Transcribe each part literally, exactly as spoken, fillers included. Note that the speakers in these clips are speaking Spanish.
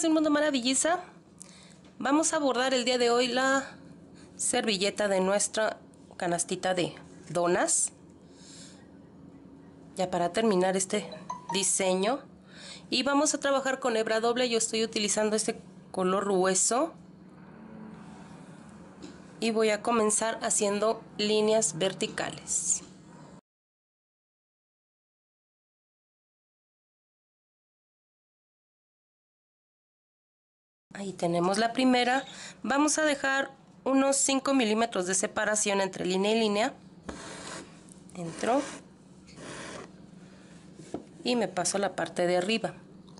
de Un Mundo Maravilliza. Vamos a bordar el día de hoy la servilleta de nuestra canastita de donas. Ya para terminar este diseño. Y vamos a trabajar con hebra doble. Yo estoy utilizando este color hueso. Y voy a comenzar haciendo líneas verticales. Ahí tenemos la primera. Vamos a dejar unos cinco milímetros de separación entre línea y línea. Entro y me paso a la parte de arriba.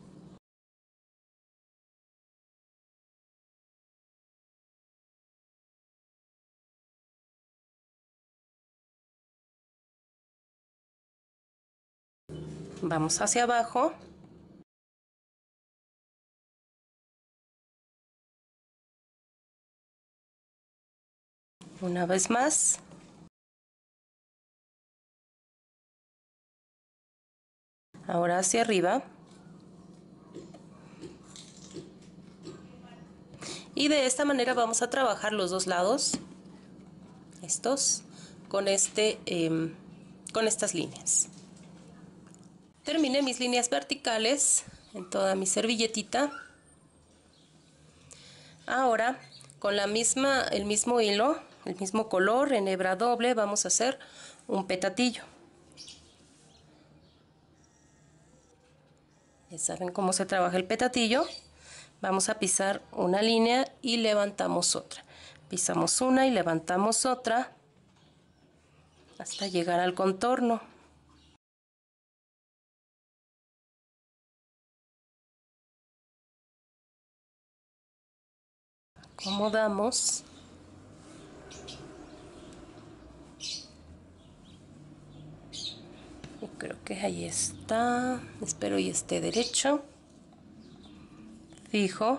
Vamos hacia abajo. Una vez más. Ahora hacia arriba. Y de esta manera vamos a trabajar los dos lados, estos, con, este, eh, con estas líneas. Terminé mis líneas verticales en toda mi servilletita. Ahora, con la misma, el mismo hilo, el mismo color, en hebra doble, vamos a hacer un petatillo. Ya saben cómo se trabaja el petatillo. Vamos a pisar una línea y levantamos otra. Pisamos una y levantamos otra hasta llegar al contorno. Acomodamos. Y creo que ahí está. Espero y esté derecho. Fijo.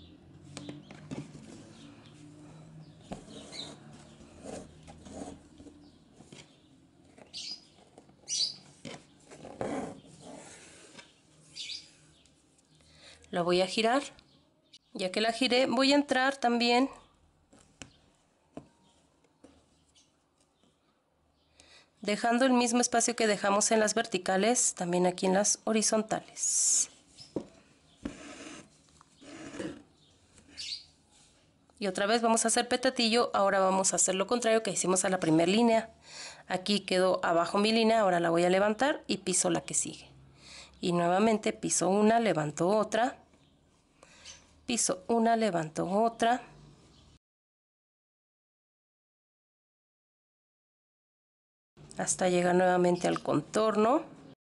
La voy a girar. Ya que la giré, voy a entrar también dejando el mismo espacio que dejamos en las verticales, también aquí en las horizontales. Y otra vez vamos a hacer petatillo. Ahora vamos a hacer lo contrario que hicimos a la primera línea. Aquí quedó abajo mi línea, ahora la voy a levantar y piso la que sigue. Y nuevamente piso una, levanto otra. Piso una, levanto otra. Hasta llegar nuevamente al contorno.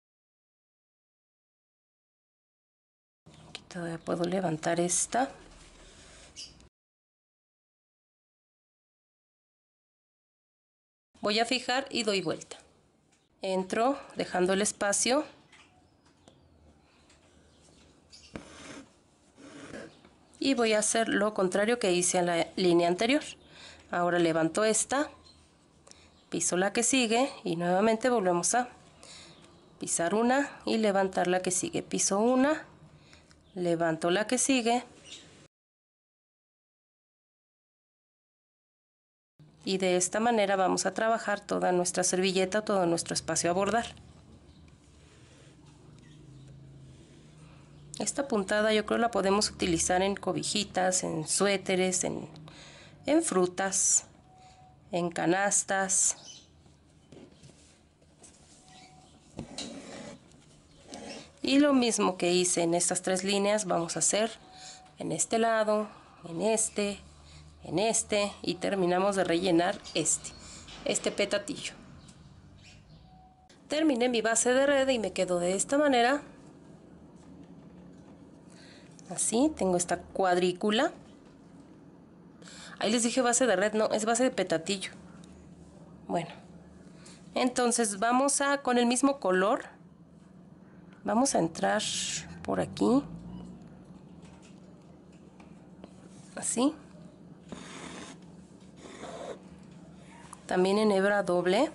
Aquí todavía puedo levantar esta. Voy a fijar y doy vuelta. Entro dejando el espacio. Y voy a hacer lo contrario que hice en la línea anterior. Ahora levanto esta, piso la que sigue y nuevamente volvemos a pisar una y levantar la que sigue. Piso una, levanto la que sigue y de esta manera vamos a trabajar toda nuestra servilleta, todo nuestro espacio a bordar. Esta puntada yo creo la podemos utilizar en cobijitas, en suéteres, en, en frutas, en canastas. Y lo mismo que hice en estas tres líneas vamos a hacer en este lado, en este, en este y terminamos de rellenar este, este petatillo. Terminé mi base de red y me quedo de esta manera. Así, tengo esta cuadrícula. Ahí les dije base de red, no, es base de petatillo. Bueno, entonces vamos a, con el mismo color, vamos a entrar por aquí. Así. También en hebra doble.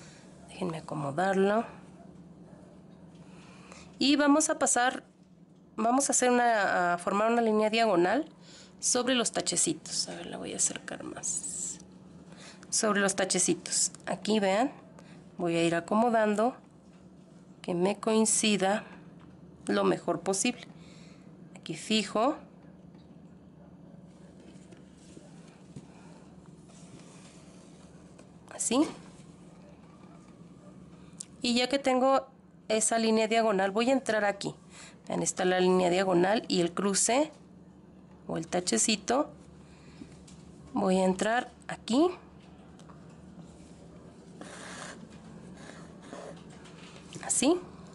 Déjenme acomodarlo. Y vamos a pasar vamos a hacer una, a formar una línea diagonal sobre los tachecitos. A ver, la voy a acercar más. Sobre los tachecitos. Aquí vean, voy a ir acomodando que me coincida lo mejor posible. Aquí fijo. Así. Y ya que tengo esa línea diagonal, voy a entrar aquí. Vean, está la línea diagonal y el cruce o el tachecito. Voy a entrar aquí. Así.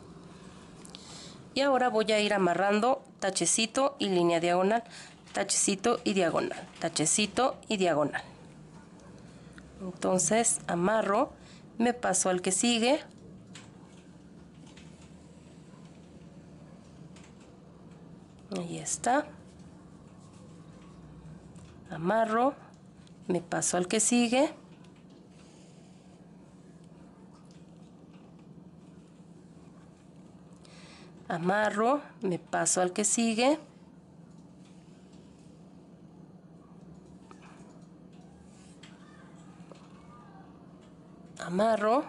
Y ahora voy a ir amarrando tachecito y línea diagonal, tachecito y diagonal, tachecito y diagonal. Entonces amarro, me paso al que sigue. Ahí está. Amarro, me paso al que sigue. Amarro, me paso al que sigue. Amarro,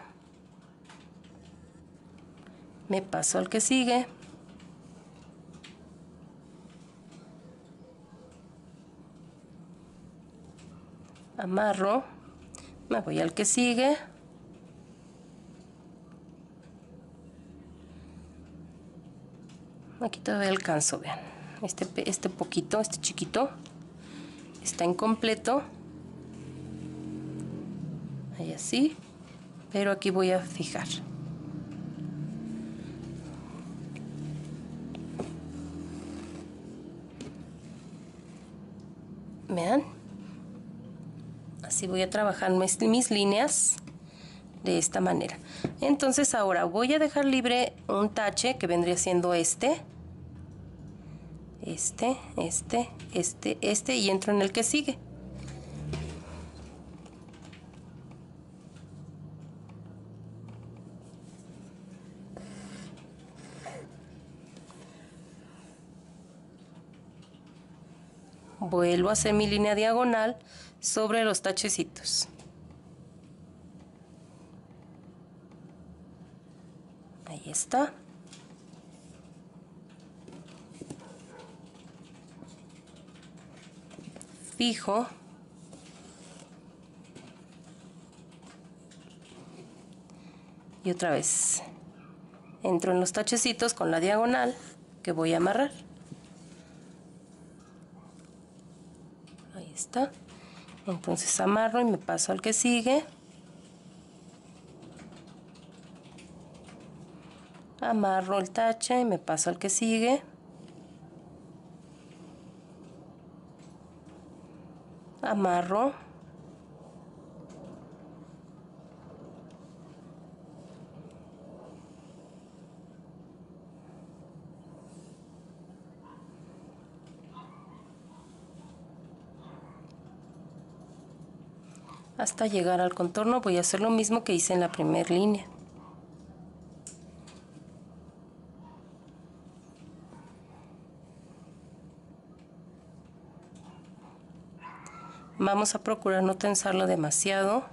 me paso al que sigue. Amarro, me voy al que sigue. Aquí todavía alcanzo, vean, este, este poquito, este chiquito, está incompleto. Ahí así, pero aquí voy a fijar. Vean, así voy a trabajar mis, mis líneas de esta manera. Entonces ahora voy a dejar libre un tache que vendría siendo este. Este, este, este, este y entro en el que sigue. Vuelvo a hacer mi línea diagonal sobre los tachecitos. Ahí está. Fijo. Y otra vez entro en los tachecitos con la diagonal que voy a amarrar. Ahí está. Entonces amarro y me paso al que sigue. Amarro el tache y me paso al que sigue. Amarro. Hasta llegar al contorno voy a hacer lo mismo que hice en la primera línea. Vamos a procurar no tensarlo demasiado.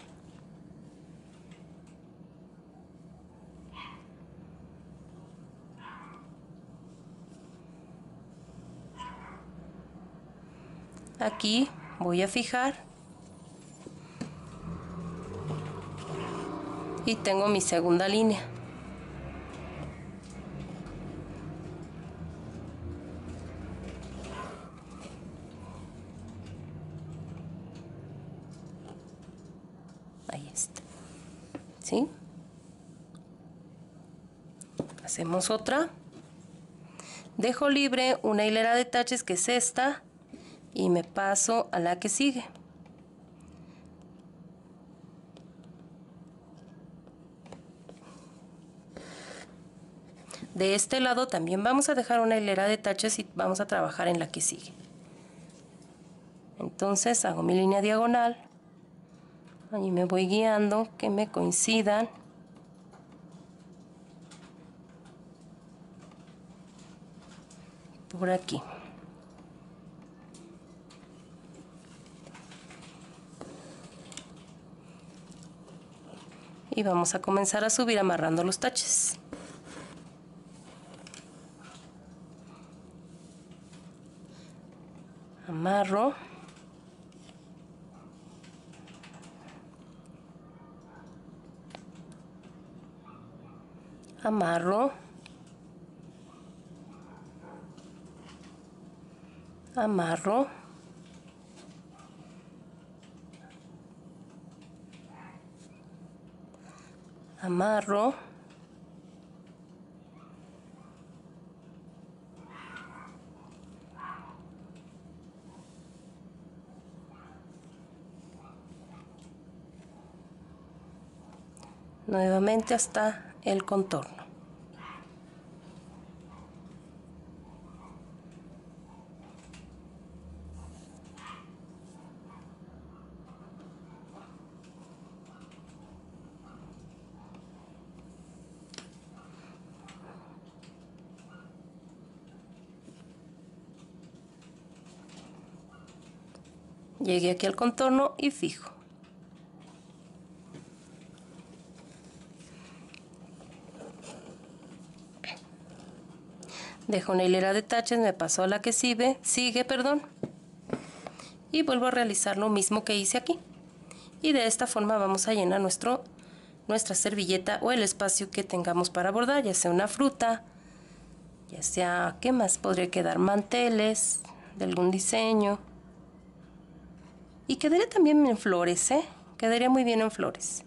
Aquí voy a fijar. Y tengo mi segunda línea. Ahí está. ¿Sí? Hacemos otra. Dejo libre una hilera de taches que es esta y me paso a la que sigue. De este lado también vamos a dejar una hilera de taches y vamos a trabajar en la que sigue. Entonces hago mi línea diagonal. Ahí me voy guiando que me coincidan. por aquí. Y vamos a comenzar a subir amarrando los taches. Amarro. Amarro. Amarro. Amarro. Nuevamente hasta el contorno. Llegué aquí al contorno y fijo. Dejo una hilera de taches, me paso a la que sigue, sigue, perdón. Y vuelvo a realizar lo mismo que hice aquí. Y de esta forma vamos a llenar nuestro, nuestra servilleta o el espacio que tengamos para bordar, ya sea una fruta, ya sea, ¿qué más podría quedar? Manteles de algún diseño. Y quedaría también en flores, ¿eh? Quedaría muy bien en flores.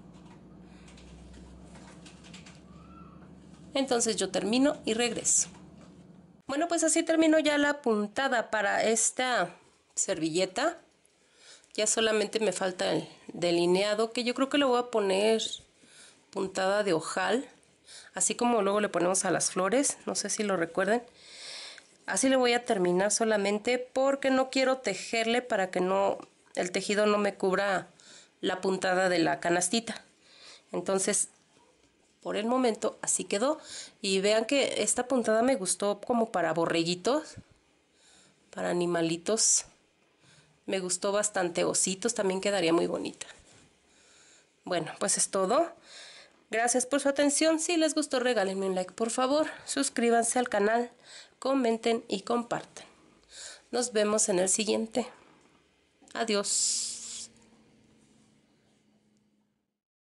Entonces yo termino y regreso. Bueno, pues así termino ya la puntada para esta servilleta. Ya solamente me falta el delineado, que yo creo que le voy a poner puntada de ojal, así como luego le ponemos a las flores, no sé si lo recuerden. Así le voy a terminar solamente porque no quiero tejerle para que no el tejido no me cubra la puntada de la canastita. Entonces, por el momento así quedó. Y vean que esta puntada me gustó como para borreguitos, para animalitos. Me gustó bastante. Ositos también quedaría muy bonita. Bueno, pues es todo. Gracias por su atención. Si les gustó, regálenme un like, por favor. Suscríbanse al canal, comenten y compartan. Nos vemos en el siguiente. Adiós.